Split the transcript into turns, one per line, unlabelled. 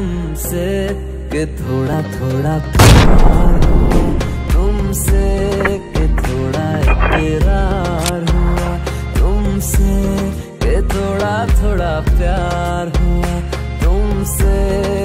हमसे कि थोड़ा थोड़ा प्यार हुआ तुमसे, कि थोड़ा इकरार हुआ तुमसे, कि थोड़ा थोड़ा प्यार हुआ तुमसे।